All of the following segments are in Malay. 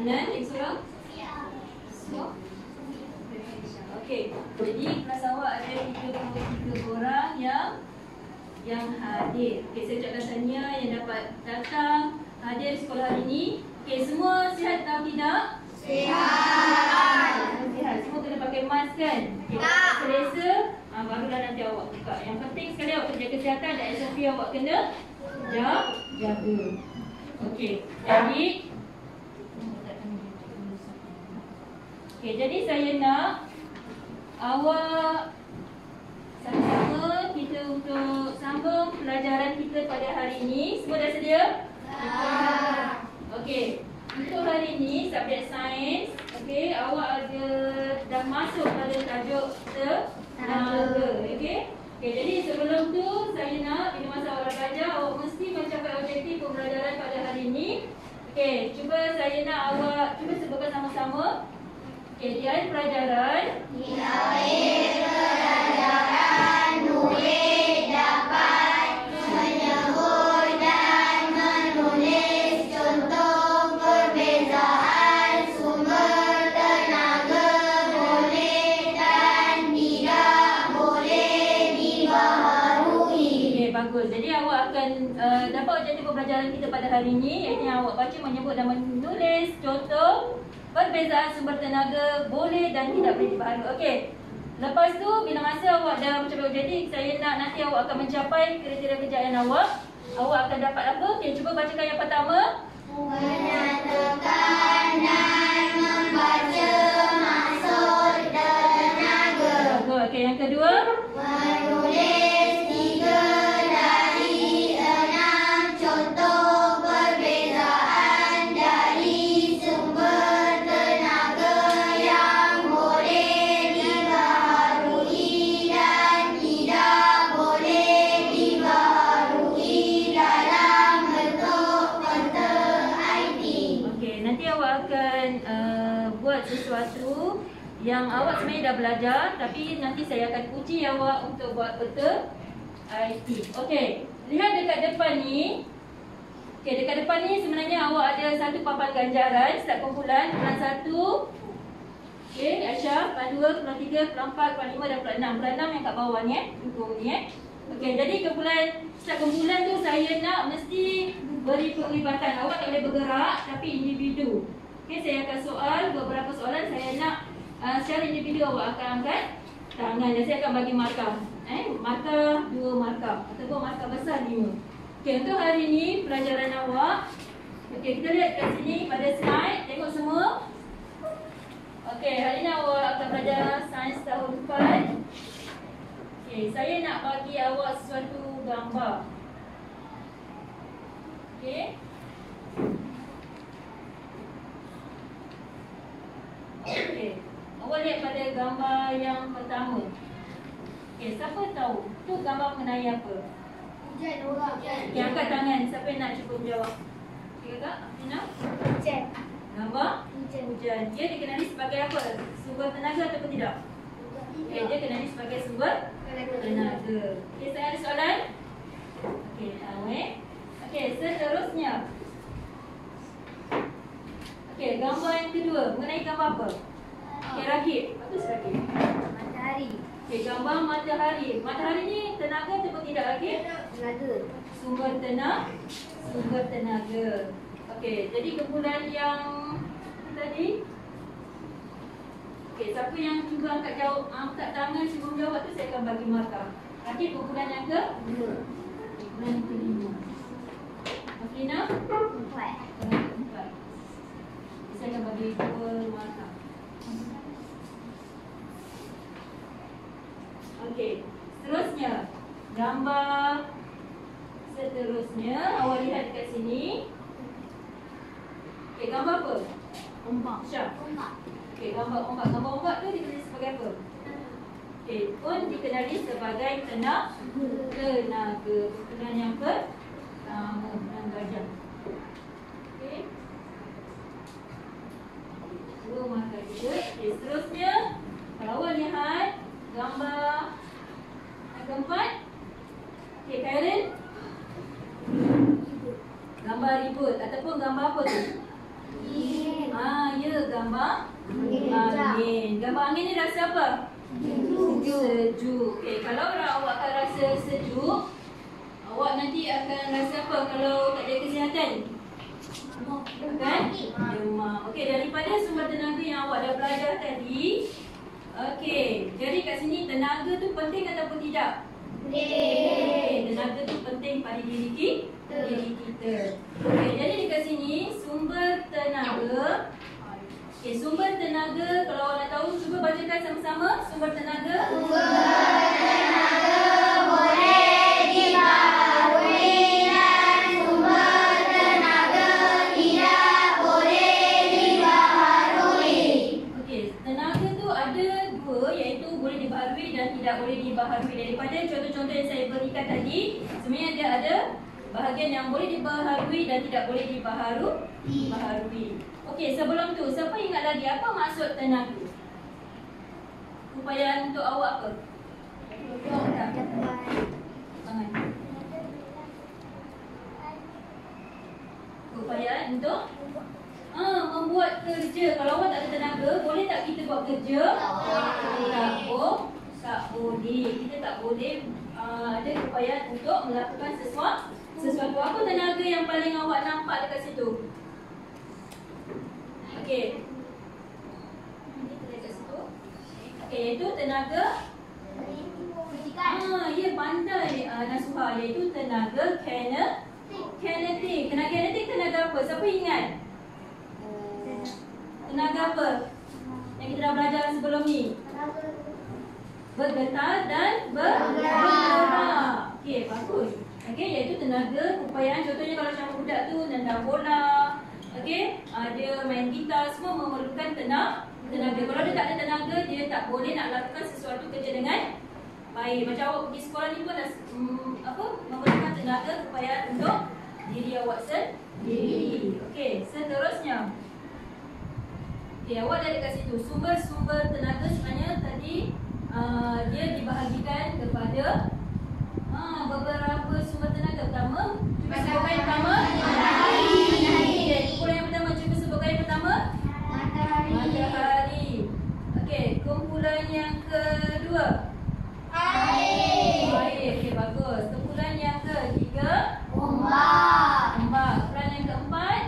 Nan, yang seorang? So? Okey, jadi kelas awak ada 33 orang yang hadir. Okey, saya ucapkan tahniah yang dapat datang hadir sekolah hari ini. Okey, semua sihat atau tidak? Sihat. Sihat. Semua kena pakai mask kan? Okey, selesa, barulah nanti awak buka. Yang penting sekali awak kena jaga kesihatan dan SOP awak kena jaga. Okey, jadi saya nak awak sama-sama kita untuk sambung pelajaran kita pada hari ini. Semua dah sedia? Okey. Untuk hari ini subjek sains, okey, awak dah masuk pada tajuk tenaga. Okey. Okey, jadi sebelum tu saya nak bila masa awak belajar awak mesti mencapai objektif pembelajaran pada hari ini. Okey, cuba saya nak awak cuba sebutkan sama-sama. Okey, di akhir pelajaran murid dapat menyebut dan menulis contoh perbezaan sumber tenaga boleh dan tidak boleh dibaharui. Okey, bagus. Jadi awak akan dapat objektif pembelajaran kita pada hari ini, iaitu awak baca, menyebut dan menulis contoh perbezaan sumber tenaga boleh dan tidak boleh dibaharui. Okey. Lepas tu bila masa awak dah mencapai objektif, saya nak nanti awak akan mencapai kriteria kejayaan awak. Awak akan dapat apa? Okey, cuba bacakan yang pertama. Menyatakan dan membaca maksud tenaga. Okey, yang kedua. Menulis 3 dari 6 contoh perbezaan dari sumber tenaga yang boleh dibaharui dan tidak boleh dibaharui dalam bentuk konten IT. Okey, nanti awak akan buat sesuatu yang awak sebenarnya dah belajar, tapi nanti saya akan uji awak untuk buat peta IT. Okey, lihat dekat depan ni. Okey, dekat depan ni sebenarnya awak ada satu papan ganjaran setiap kumpulan. Kumpulan 1. Okey, Aisyah, kumpulan 2, kumpulan 3, kumpulan 4, kumpulan 5 dan kumpulan 6. Kumpulan 6 yang kat bawah ni dukung ni Okey, jadi setiap kumpulan tu saya nak mesti beri penglibatan. Awak tak boleh bergerak tapi individu. Okey, saya akan soal beberapa soalan. Saya nak secara individu awak akan angkat tangan dan saya akan bagi markah. Markah 2 markah ataupun markah besar 5. Okey, untuk hari ini pelajaran awak. Okey, kita lihat kat sini pada slide. Tengok semua. Okey, hari ini awak akan belajar sains tahun 4. Okey, saya nak bagi awak sesuatu gambar. Okey. Okey. Awak lihat pada gambar yang pertama. Okey, siapa tahu tu gambar mengenai apa? Hujan orang. Okey, angkat tangan. Siapa yang nak cuba menjawab? Okey, Kak, Afina. Hujan. Gambar hujan. Dia dikenali sebagai apa? Sumber tenaga ataupun tidak? Okey, dia dikenali sebagai sumber tenaga. Okey, saya ada soalan? Okey, Okey, seterusnya. Okey, gambar yang kedua. Mengenai gambar apa? Okey, rakit. Bagus rakit. Matahari. Okey, gambar matahari. Matahari ni tenaga ataupun tidak rakit? Tenaga. Sumber tenaga. Okey, jadi kumpulan yang tadi. Okey, siapa yang cuba angkat tangan sebelum jawab tu saya akan bagi markah. Rakit kumpulan yang ke? 2. Kumpulan yang kelima. Afina? 4. 4. Saya akan bagi 2 markah. Okey, seterusnya gambar seterusnya awak lihat dekat sini. Okey, gambar apa? Ombak. Syah. Ombak. Okey, gambar ombak. Gambar ombak tu dikenali sebagai apa? Okey, pun dikenali sebagai tenaga. Kumpulan yang pertama, kumpulan gajah. Okey. 2 markah juga. Okey, seterusnya kalau awak lihat gambar yang keempat. Okey, Khairil. Gambar ribut ataupun gambar apa tu? gambar angin. Gambar angin ni rasa apa? Sejuk. Okey, kalau awak akan rasa sejuk, awak nanti akan rasa apa kalau tak ada kesihatan? Kan? Demam. Okey, daripada sumber tenaga yang awak dah belajar tadi, okey, jadi kat sini tenaga tu penting ataupun tidak? Okey, tenaga tu penting pada diri kita. Okey, jadi dekat sini sumber tenaga. Okey, sumber tenaga kalau awak nak tahu, cuba bacakan sama-sama. Sumber tenaga. Sumber tenaga boleh dibaharui dan sumber tenaga tidak boleh dibaharui. Okey, tenaga tu ada dua, iaitu boleh dibaharui dan tidak boleh dibaharui. Daripada contoh-contoh yang saya berikan tadi, sebenarnya dia ada bahagian yang boleh dibaharui dan tidak boleh dibaharui. Okey, sebelum tu, siapa ingat lagi apa maksud tenaga? Upaya untuk awak apa? Upaya untuk membuat kerja. Kalau awak tak ada tenaga, boleh tak kita buat kerja? Tak boleh. Kita tak boleh ada upaya untuk melakukan sesuatu. Apa tenaga yang paling awak nampak dekat situ? Okey. Dekat situ. Okey, iaitu tenaga ya, pandai Nasuha, iaitu tenaga kinetik. Tenaga kinetik tenaga apa? Siapa ingat? Tenaga apa yang kita dah belajar sebelum ni? Bergetar dan bergerak. Okey, bagus. Okey, iaitu tenaga keupayaan. Contohnya kalau macam budak tu nendang bola, okey, dia main gitar, semua memerlukan tenaga. Kalau dia tak ada tenaga, dia tak boleh nak lakukan sesuatu kerja dengan baik. Macam awak pergi sekolah ni pun memerlukan tenaga keupayaan untuk diri awak sendiri. Okey, seterusnya. Okey, awak dah dekat situ. Sumber-sumber tenaga sebenarnya tadi dia dibahagikan kepada beberapa sumber tenaga. Pertama, cuba sebutkan yang pertama. Matahari. Kumpulan yang pertama, cuba sebutkan yang pertama. Matahari. Okey, kumpulan yang kedua. Air. Okey, bagus. Kumpulan yang ketiga. Ombak. Kumpulan yang keempat.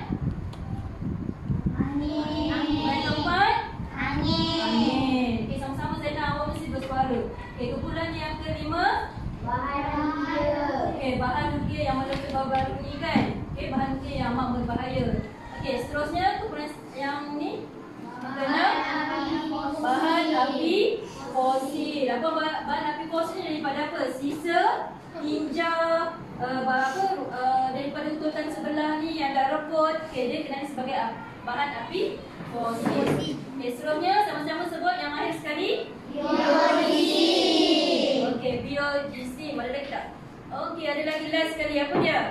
Angin. Kumpulan yang keempat. Angin. Okey, sama-sama saya nak awak mesti bersuara. Okey, kumpulan yang kelima. Bahan nuklear. Okey, bahan nuklear yang mana terbaru ni kan? Okey, bahan nuklear yang amat berbahaya. Okey, seterusnya kumpulan yang ni keenam, bahan api fosil. Apa bahan api fosil daripada apa? Sisa, tinja, daripada hutan sebelah ni yang dah reput. Okey, dia kenali sebagai bahan api fosil. Okey, seterusnya sama-sama sebut yang akhir sekali. Biogisi. Okey, biogisi. Ada lagi tak? Okey, ada lagi last sekali. Apa dia?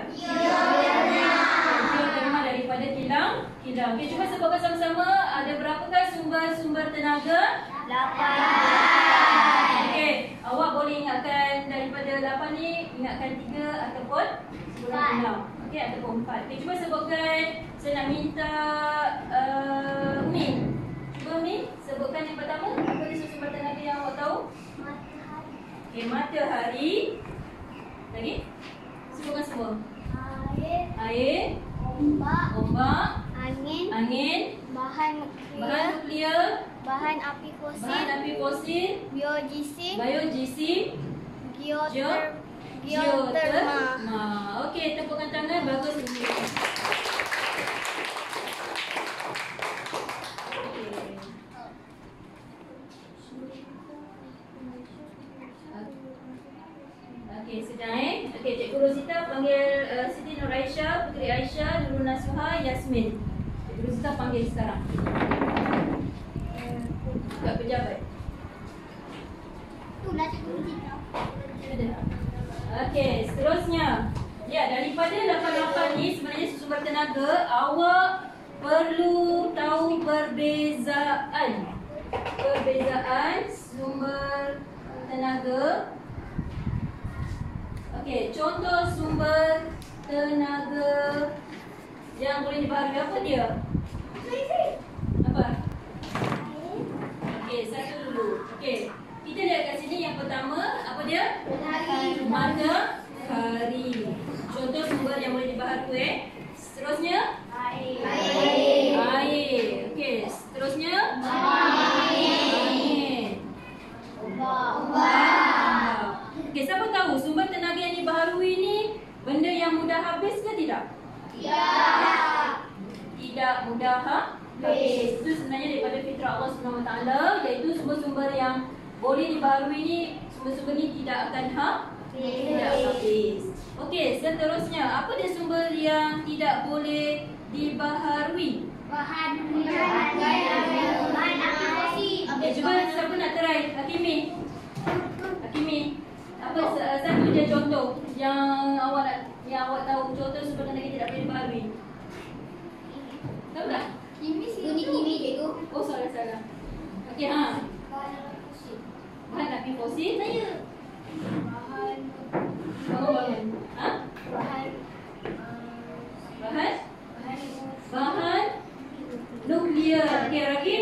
Bioterma daripada kilang. Okey, cuba sebutkan sama-sama. Ada berapakah sumber tenaga? 8. Okey, awak boleh ingatkan daripada 8 ni, ingatkan 3 ataupun 6. Okey, ataupun 4. Okey, cuba sebutkan. Saya nak minta Umi. Cuba Umi, sebutkan yang pertama. Apa dia sumber tenaga yang awak tahu? Okey, matahari. Lagi? Sebutkan semua. Air. Ombak. Angin. Bahan nuklear. Bahan api fosil. Biogisi. Geoterma. Okey, tepukkan tangan. Bagus. Okey, sedang Okey, Cikgu Rosita panggil Siti Nur Aisyah, Puteri Aisyah, Nurul Nasuha, Yasmin. Cikgu Rosita panggil sekarang. Kat pejabat. Itulah Cikgu Rosita. Okey, seterusnya. Ya, daripada 88 ni sebenarnya sumber tenaga, awak perlu tahu perbezaan sumber tenaga. Okey, contoh sumber tenaga yang boleh dibaharui apa dia? Apa? dia? Matahari. Contoh sumber yang boleh dibaharui. Seterusnya? Air. Okey, seterusnya? Angin. Okey, siapa tahu sumber tenaga yang dibaharui ni benda yang mudah habis ke tidak? Tidak mudah habis. Itu sebenarnya daripada fitrah Allah SWT, iaitu sumber-sumber yang boleh dibaharui ni, sumber-sumber ni tidak akan habis. Okey, seterusnya, apa dia sumber yang tidak boleh dibaharui? Bahan api fosil. Okey, cuba siapa nak try? Hakimi. Apa satu je contoh yang awak tahu, contoh sumber tenaga tidak boleh dibaharui? Tahu tak? Bunyi cikgu. Oh, salah. Okey, bahan api fosil. Saya. Bangun. Bahan nuklear. Okey, Rakib.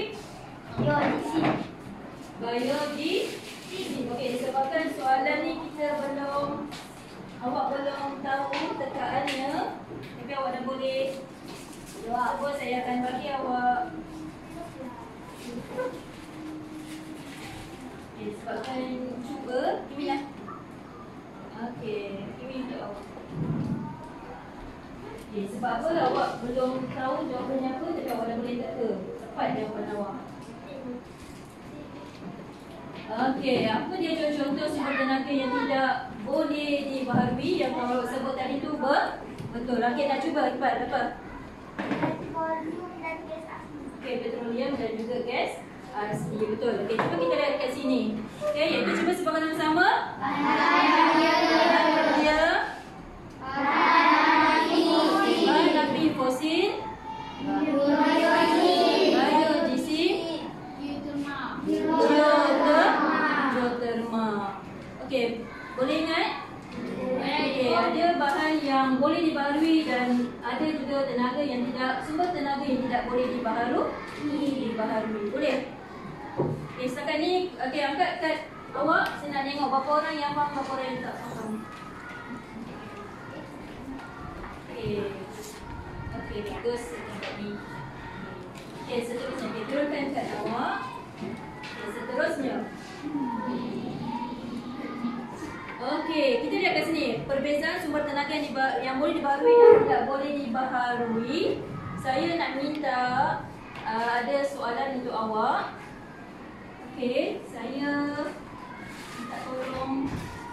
Biodiesel. Okey, disebabkan soalan ni awak belum tahu tekaannya, tapi awak dah boleh jawab. So, saya akan bagi awak. Okey, sebabkan cuba Kimi lah. Okey, Kimi untuk awak. Okey, sebab apa awak belum tahu jawapannya apa, tapi awak dah boleh teka tepat jawapan awak. Okey, apa dia contoh sumber tenaga yang tidak boleh dibaharui yang awak sebut tadi tu betul. Okey, nak cuba cepat apa? Okey, petroleum dan juga gas asli, betul. Okey, cuba kita lihat kat sini. Okey, iaitu cuba sebutkan sama-sama. Bahan api fosil, geoterma. Okey, boleh ingat? Okey, ada bahan yang boleh dibaharui dan ada juga sumber tenaga yang tidak boleh dibaharui. Boleh? Okey, setakat ni, okey, angkat kad awak. Saya nak tengok berapa orang yang faham, berapa orang yang tak faham. Okey, bagus. Okey, seterusnya. Okey, turunkan kad awak. Okey, seterusnya. Okey, kita lihat kat sini. Perbezaan sumber tenaga yang boleh dibaharui dan tidak boleh dibaharui. Saya nak minta ada soalan untuk awak. Okey, saya minta tolong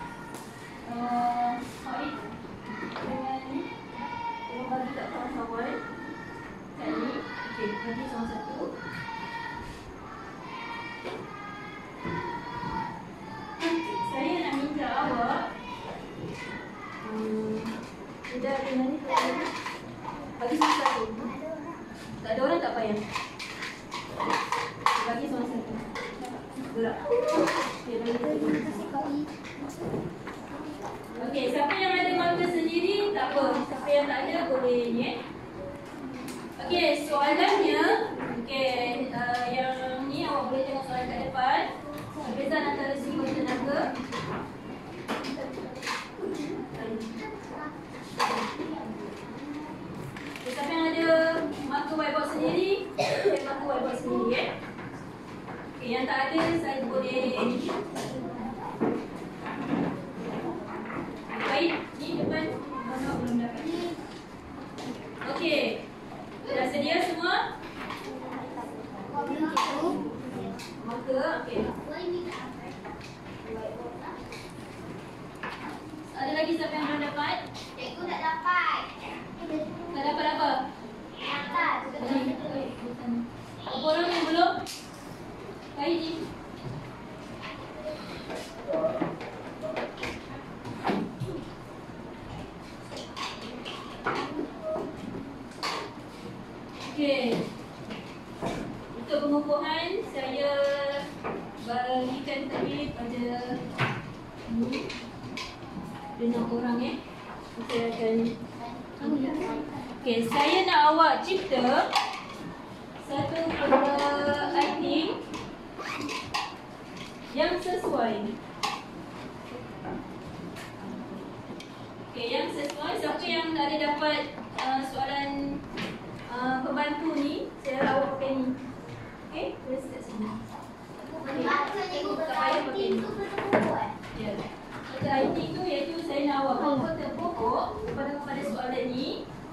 Haid dengan tolong bagi tak kawan-kawan kat ni. Okey, bagi salah satu. Saya nak minta awak tidak ada mana bagi salah satu. Tak ada orang tak payah. Bagi salah satu. Gerak. Okey, okey, siapa yang ada marker sendiri tak apa. Siapa yang tak ada boleh ni. Okey, soalannya, okey, yang ni awak boleh tengok soalan kat depan. Perbezaan antara sumber tenaga. Siapa yang ada marker whiteboard sendiri, ambil marker whiteboard sendiri Okey, yang tak ada saya boleh baik, ni depan awak belum dapat. Okey. Dah sedia semua? Marker, okey. Ada lagi siapa yang belum dapat? Cikgu tak dapat. Tak dapat apa? Dapat. Apa orang yang belum? Kait ni. Okey. Untuk pengukuhan saya bagikan tadi pada ni 6 orang Saya akan okey, saya nak awak cipta satu benda item yang sesuai. siapa yang ada dapat soalan pembantu ni, saya harap awak pakai ni. Okey, tulis kat sini. Baca cikgu kata IT tu betul-betul. Ya. Kata IT tu iaitu saya nak awak buat peta pokok kepada soalan ni.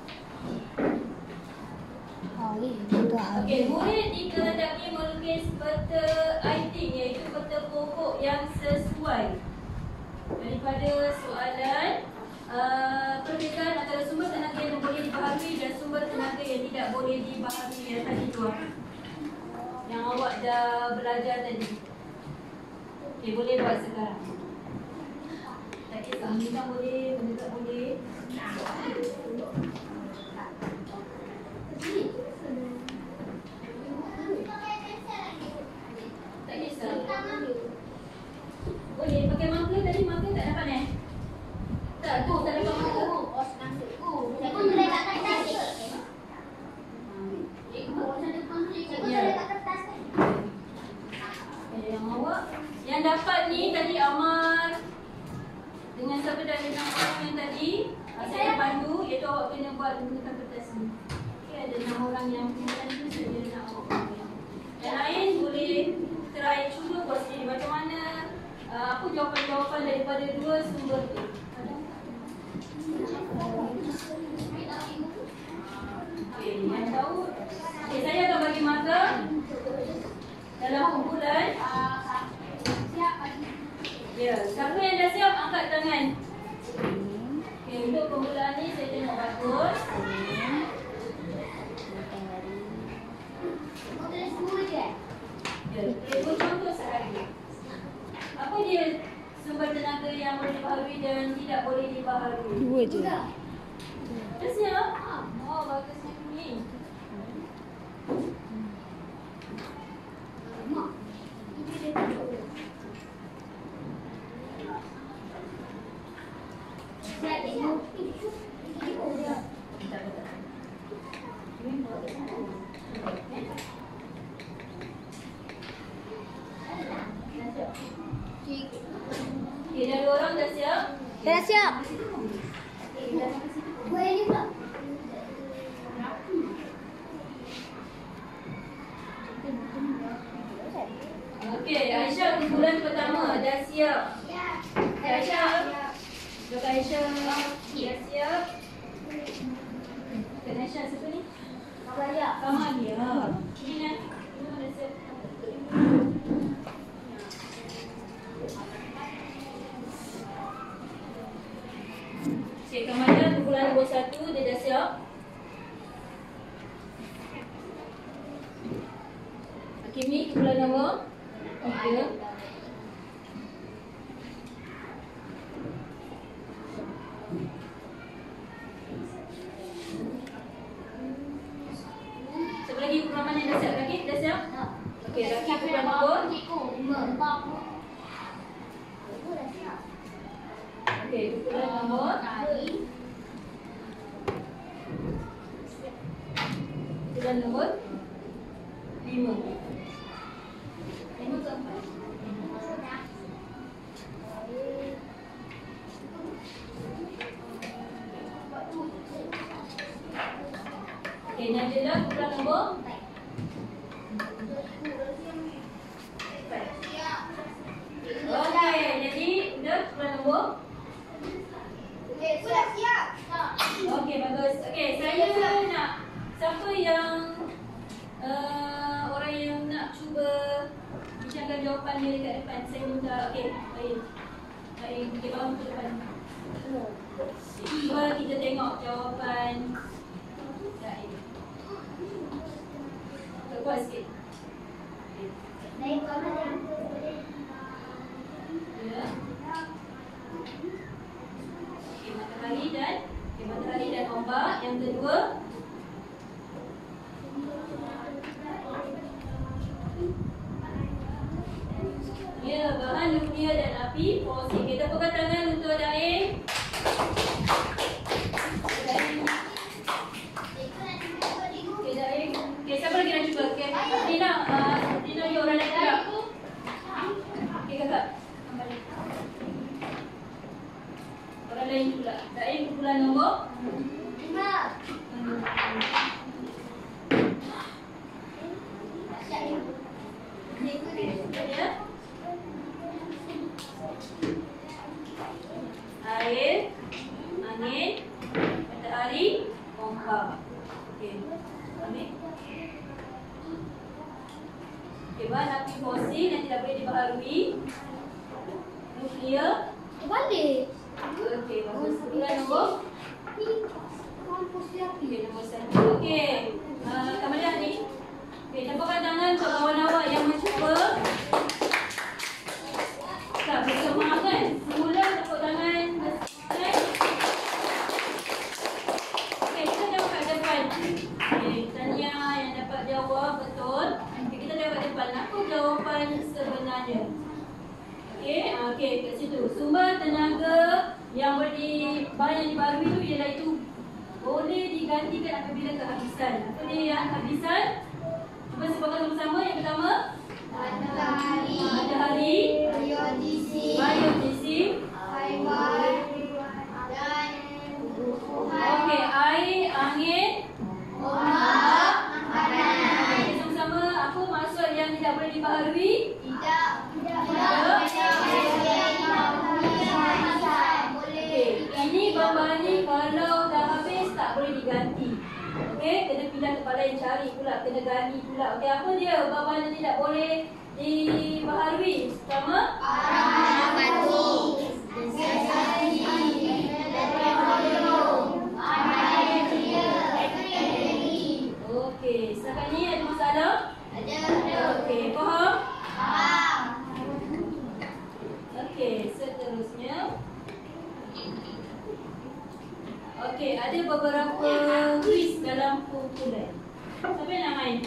Okey, murid dikehendaki melukis peta IT iaitu peta pokok yang sesuai daripada soalan perbezaan antara sumber tenaga yang boleh dibaharui dan sumber tenaga yang tidak boleh dibaharui yang tadi tu yang awak dah belajar tadi. Okey, boleh buat sekarang. Tak kisah, benda boleh, benda tak boleh. Tak kisah. Boleh pakai marker tadi, marker tak dapat eh? Tak, tu tak dapat marker. Cikgu boleh kat kertas ke? Cikgu boleh kat kertas ke? Yang awak yang dapat ni tadi Amar dengan siapa dah dengan orang yang tadi saya pandu, iaitu awak kena buat menggunakan kertas ni. Okay, ada 6 orang yang kemudian tu saya nak awak buat. Yang lain boleh try cuba buat sendiri macam mana apa jawapan-jawapan daripada dua sumber tu. Okay, yang tahu. Okay, saya akan bagi marker dalam kumpulan. Ya, siapa yang dah siap angkat tangan. Okey, untuk kumpulan ni saya tengok bagus. Ya, cikgu contoh sekali. Apa dia sumber tenaga yang boleh dibaharui dan tidak boleh dibaharui? Dua je. Dah siap? Oh, bagusnya ni. Okay, dah 2 orang dah siap? Dah siap. Boleh ni pula. Okey, Aisyah kumpulan pertama dah siap. Ya. Aisyah. Dok Aisyah dah siap. Kak Aisyah siapa ni? Kamalia. Ini nanti dah siap. Cik Kamalia kumpulan nombor 1 dia dah siap. Hakimi kumpulan nombor 3. Siapa lagi kumpulan mana dah siap? Lagi dah siap? Okey, lagi kumpulan nombor. Okey, kumpulan nombor. Kumpulan nombor 5. 5 ke 4? Okey, Najila kumpulan nombor 4. Okey, jadi udah kumpulan nombor. Okey, bagus. Okey, saya nak siapa yang orang yang nak cuba bincangkan jawapan dia dekat depan. Saya minta, okey, baik. Baik, okey, bangun ke depan. Cuba kita tengok jawapan. Baik. Kuat sikit. Ya. Okey, matahari dan ombak. Yang kedua. Ya, bahan nuklear dan api fosil. Kita tepukkan tangan untuk Daim. Okey, Daim. Okey, siapa lagi nak cuba? Okey, Rina, you orang nak gerak. Okey, kakak. Orang lain pula. Daim. kumpulan nombor 5. air, angin, matahari, ombak. Okey. Ambil. Okey, bahan api fosil yang tidak boleh dibaharui. Nuklear. Balik. Okey, bagus. Kumpulan nombor okey, nombor 1. Okey. Kamalia ni. Okey, tepukkan tangan untuk kawan awak yang mencuba. Tak bersama kan? Semula tepuk tangan bersama. Okey, kita tengok kat depan. Okey, Tania yang dapat jawab betul. Okey, kita tengok kat depan. Apa jawapan sebenarnya? Okey, okey, kat situ. Sumber tenaga yang bahan yang dibaharui itu ialah itu boleh digantikan apabila kehabisan. Apa dia yang kehabisan? Cuba sebutkan bersama. Yang pertama, matahari, biodiesel, dan okey, air, angin, ombak, makanan. Okey, sama-sama. Apa maksud yang tidak boleh dibaharui? Okey, ini bahan ni kalau dah habis tak boleh diganti. Okey, kena pindah tempat lain, cari pula, kena ganti pula. Okey, apa dia bahan yang tidak boleh dibaharui? Pertama, okey, setakat ni ada masalah? Okey, faham? Okey, seterusnya. Okey, ada beberapa quiz dalam kumpulan. Siapa yang nak main?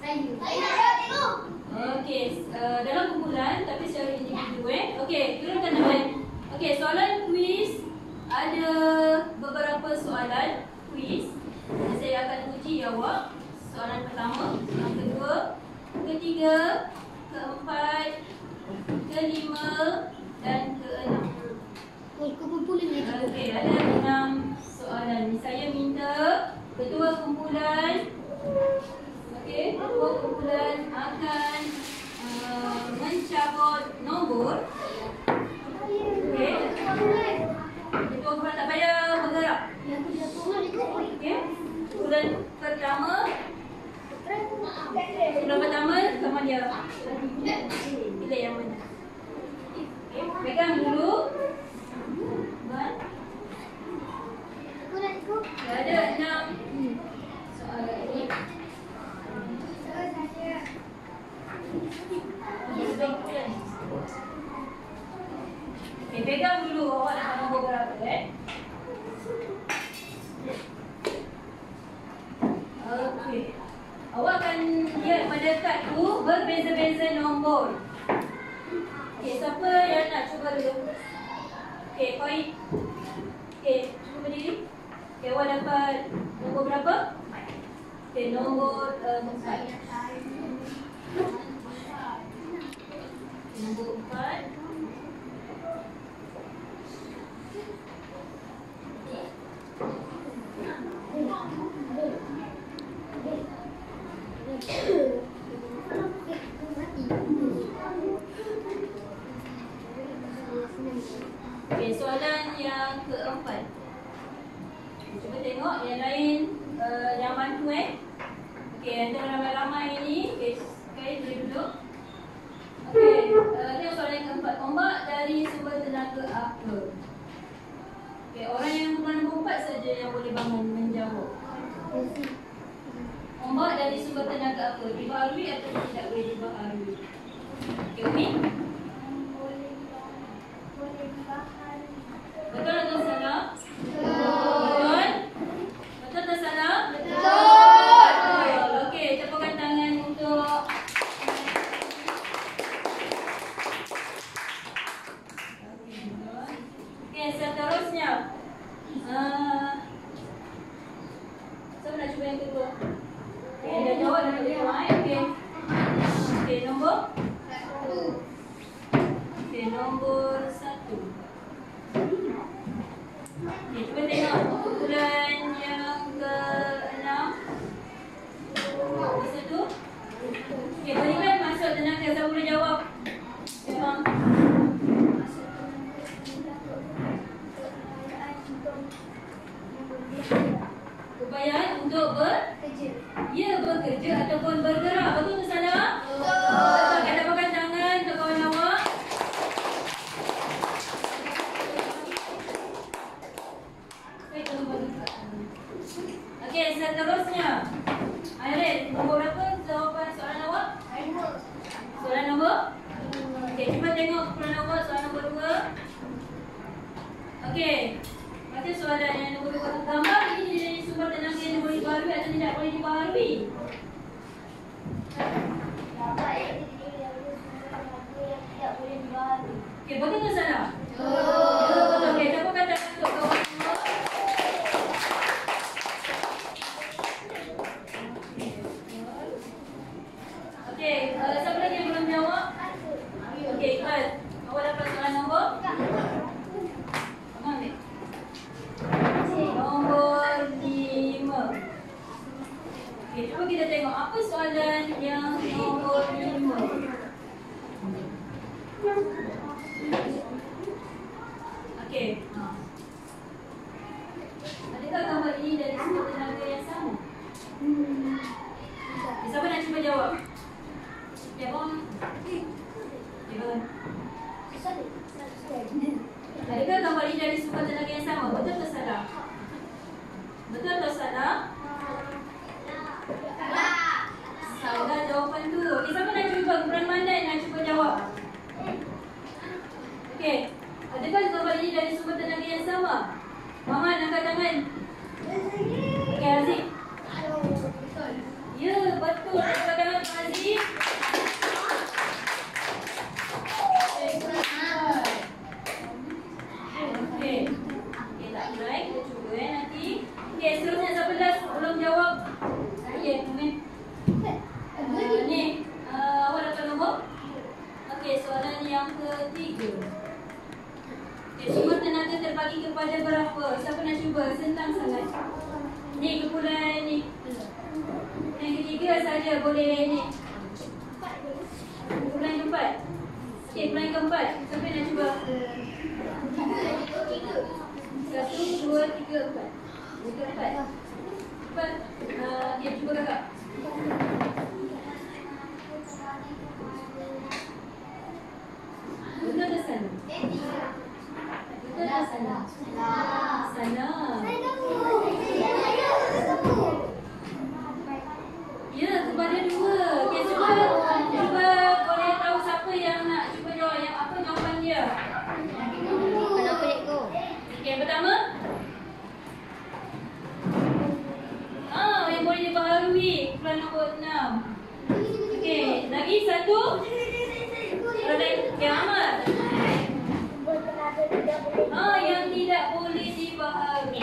Okey, dalam kumpulan tapi secara individu Okey, turunkan tangan. Okey, soalan quiz ada beberapa soalan quiz. Saya akan uji awak. Soalan pertama, soalan kedua, ketiga, keempat, kelima dan keenam. Okey, ada 6 soalan. Saya minta ketua kumpulan, okey, ketua kumpulan akan mencabut nombor. Okey. Ketua kumpulan tak payah bergerak. Okey. Kumpulan pertama. Kumpulan pertama sama dia. Pilih yang mana? Okey, pegang dulu. Ada 6 soalan ini. Okey, pegang dulu awak nak nombor berapa Okey. Awak akan lihat pada kad tu berbeza-beza nombor. Okey, siapa yang nak cuba dulu? Okey, Koi. Okey, cuba berdiri. Okey, awak dapat nombor berapa? Okey, nombor 4. Nombor 4. Okey, soalan yang keempat. Cuba tengok yang lain yang bantu Okey, antara ramai-ramai ini, okey, sekali boleh duduk. Okey, tengok soalan yang keempat. Ombak dari sumber tenaga apa? Okey, orang yang bukan nombor 4 saja yang boleh bangun menjawab. Ombak dari sumber tenaga apa? Dibaharui atau tidak boleh dibaharui? Okey, Umi? Betul atau salah? Betul? Betul atau salah? Betul! Okey, tepukkan tangan untuk okey, seterusnya. Siapa nak cuba yang kedua? Okey, dah jawab dah kedua. Okey. Okey, nombor? 1. Okey, nombor 1. Okay, cuba tengok bulan yang ke-6. Masa tu. Okey, berikan masuk tenaga. Siapa boleh jawab? Memang. Keupayaan untuk bekerja ataupun bergerak. Betul ke salah? Betul. Kita dapatkan tangan untuk kawan awak. Okey, seterusnya. Airin, nombor berapa jawapan soalan awak? Soalan nombor? Okey, cuba tengok soalan awak, soalan nombor 2. Okey. Macam soalan yang nombor 2. Gambar ini jadi sumber tenaga yang boleh dibaharui atau tidak boleh dibaharui? Okey, betul ke salah? Betul. Okey, siapa kata untuk kawan semua? Okey, siapa lagi yang belum jawab? Okey, Iqbal. Awak dapat soalan nombor? Ambil. Nombor 5. Okey, cuba kita tengok apa soalan yang nombor 5. Okey. Adakah gambar ini dari sumber tenaga yang sama? Siapa nak cuba jawab? Ya, bang. Adakah gambar ini dari sumber tenaga yang sama? Betul atau salah? Betul atau salah? Salah jawapan tu. Okey, siapa nak cuba? Kumpulan mana nak cuba jawab? Okey. Adakah gambar ini dari sumber tenaga yang sama? Muhammad, angkat tangan. Okey, Aziz. Ya, betul. Angkat tangan Pak Aziz. Okey. Okey, tak try. Kita cuba nanti. Okey, seterusnya siapa last belum jawab? Saya, Muhammad. Ni, awak dapat nombor? Okey, soalan yang ke-3. Okey, sumber tenaga terbagi kepada berapa? Siapa nak cuba? Senang sangat. Ni kumpulan ni. Yang ketiga saja boleh ni. Kumpulan yang keempat. Okey, kumpulan yang keempat. Siapa nak cuba? 1, 2, 3, 4. 4. Okey, cuba kakak. Betul ke salah? Betul ke salah? Salah. Ya, kepada 2. Okey, cuba boleh tahu siapa yang nak cuba jawab. Yang apa jawapan dia? Kenapa cikgu? Okey, yang pertama. Yang boleh dibaharui. Kumpulan nombor 6. Okey, lagi satu. Okey, Ahmad. Yang tidak boleh dibaharui.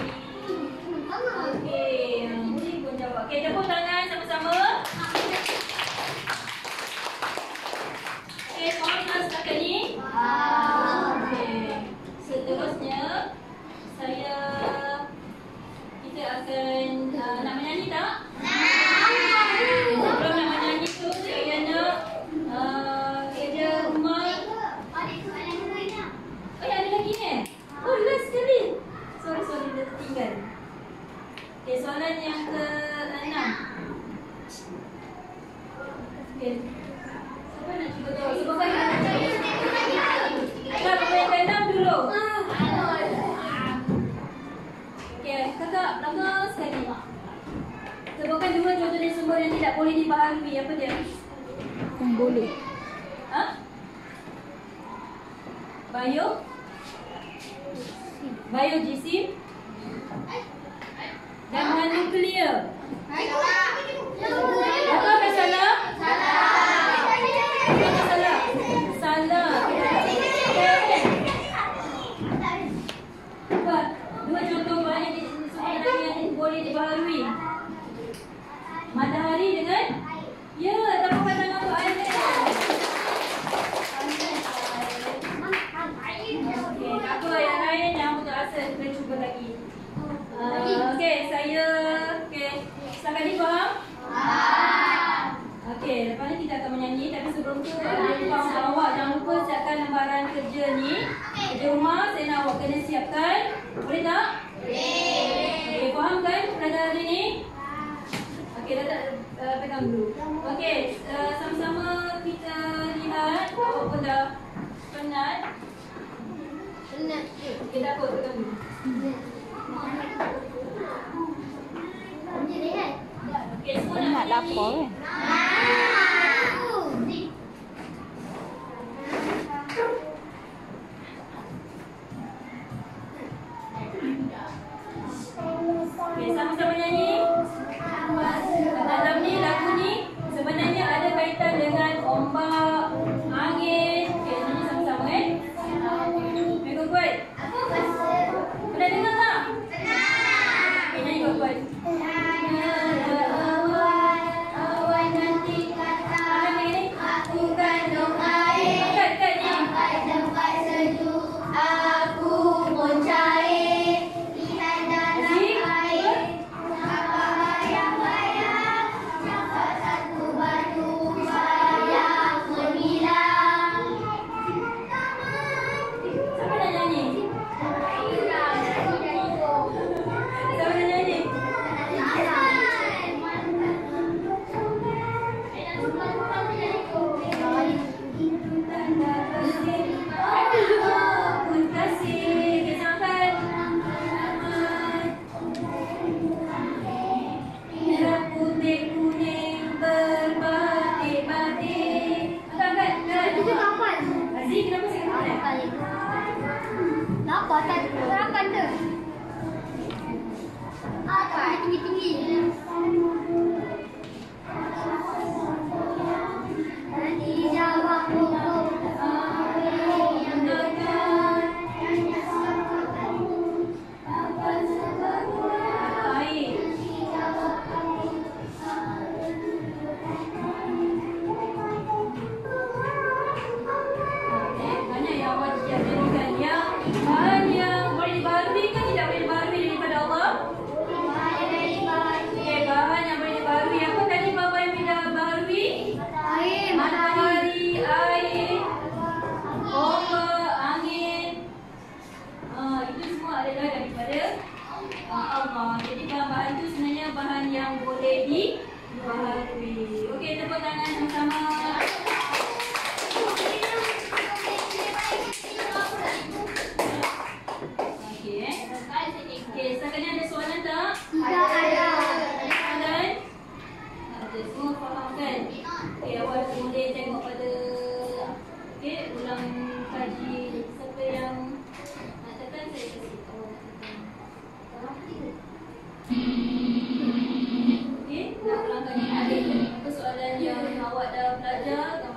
Okey, boleh pun jawab. Okey, tepuk tangan sama-sama. Okey, semua kita setakat ni. Okey. Seterusnya kita akan nak menyanyi tak? Sebelum nak menyanyi tu saya nak kerja rumah. Oh ya, ada lagi ni? Oh, last sekali. Sorry, dah tertinggal. Okay, soalan yang ke-6. Okay. Siapa nak cuba jawab? Sebabkan yang ke-6 dulu. Okay, kakak belakang sekali. Sebabkan 2 contoh dari sumber yang tidak boleh dibaharui. Apa dia? Yang boleh. Biojisim dan bahan nuklear. Betul ke salah? Betul ke salah? Salah. Okay. Apa? 2 contoh bahan yang boleh dibaharui. Matahari dengan tepuk tangan untuk air. Okey, tak apa yang lain yang untuk asal kita cuba lagi. cabaran kerja ni, kerja rumah saya nak awak kena siapkan. Boleh tak? Boleh. Okey, faham kan pelajaran hari ni? Okey, dah pegang dulu. Okey, sama-sama kita lihat. Awak pun dah penat. Okey, tak apa, pegang dulu. Okey, semua nak Nak lapar kan? Okey, sama-sama nyanyi. Dalam ni, lagu ni sebenarnya ada kaitan dengan ombak, angin. Okey, nyanyi sama-sama Okey, kuat-kuat. Pernah dengar tak? Okey, nyanyi kuat-kuat. Jadi bahan-bahan tu sebenarnya bahan yang boleh dibaharui. Okey, tepuk tangan sama-sama. Okey, setakat ni ada soalan tak? Ada. Soalan? Ada, semua faham kan? Okey, awak boleh tengok pada ulang kaji. Siapa yang nak tekan, saya kasi awak tekan. Okey, nak ulang kaji. Ada soalan yang awak dah belajar?